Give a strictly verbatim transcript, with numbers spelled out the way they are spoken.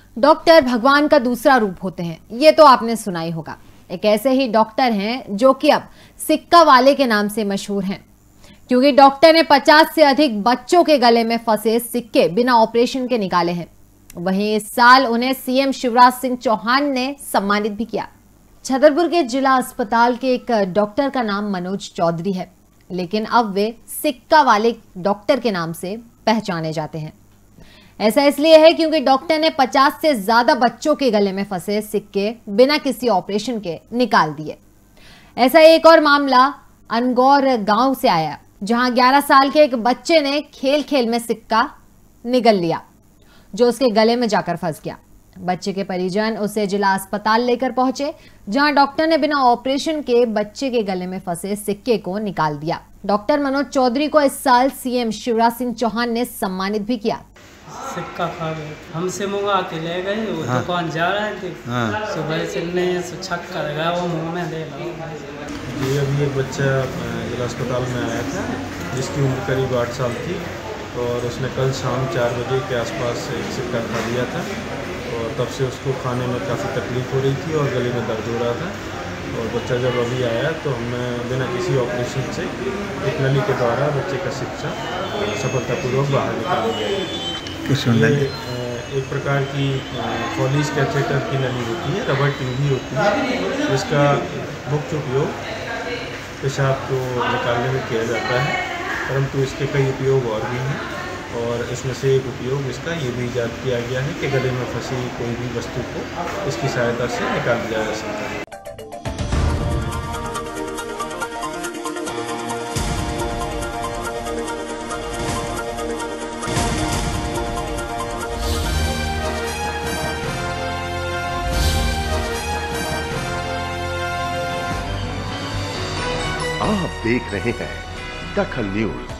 Doctor भगवान का दूसरा रूप होते हैं, ये तो आपने सुना ही होगा। एक ऐसे ही डॉक्टर हैं जो कि अब सिक्का वाले के नाम से मशहूर हैं, क्योंकि डॉक्टर ने पचास से अधिक बच्चों के गले में फंसे सिक्के बिना ऑपरेशन के निकाले हैं। वहीं इस साल उन्हें सीएम शिवराज सिंह चौहान ने सम्मानित भी किया। छतरपुर के जिला अस्पताल के एक डॉक्टर का नाम मनोज चौधरी है, लेकिन अब वे सिक्का वाले डॉक्टर के नाम से पहचाने जाते हैं। ऐसा इसलिए है क्योंकि डॉक्टर ने पचास से ज्यादा बच्चों के गले में फंसे सिक्के बिना किसी ऑपरेशन के निकाल दिए। ऐसा एक और मामला अनगौर गांव से आया, जहां ग्यारह साल के एक बच्चे ने खेल खेल में सिक्का निगल लिया, जो उसके गले में जाकर फंस गया। बच्चे के परिजन उसे जिला अस्पताल लेकर पहुंचे, जहां डॉक्टर ने बिना ऑपरेशन के बच्चे के गले में फंसे सिक्के को निकाल दिया। डॉक्टर मनोज चौधरी को इस साल सीएम शिवराज सिंह चौहान ने सम्मानित भी किया। सिक्का खा गए, हमसे मंगा के ले गए, वो हाँ। दुकान जा रहे थे, हाँ। सुबह से नहीं से छक्का लगा, वो मुंह में दे लो। जी अभी एक बच्चा जिला अस्पताल में आया था जिसकी उम्र करीब आठ साल थी और उसने कल शाम चार बजे के आसपास एक सिक्का खा लिया था और तब से उसको खाने में काफ़ी तकलीफ हो रही थी और गले में दर्द हो रहा था। और बच्चा जब अभी आया तो हमने बिना किसी ऑपरेशन से एक नली के द्वारा बच्चे का सिक्का सफलतापूर्वक बाहर निकाल दिया। ये एक प्रकार की फॉलीज कैथेटर की नली होती है, रबर ट्यूब भी होती है, जिसका मुख्य उपयोग पेशाब को निकालने में किया जाता है, परंतु इसके कई उपयोग और भी हैं और इसमें से एक उपयोग इसका ये भी इजाद किया गया है कि गले में फंसी कोई भी वस्तु को इसकी सहायता से निकाल दिया जा सकता है। आप देख रहे हैं दखल न्यूज।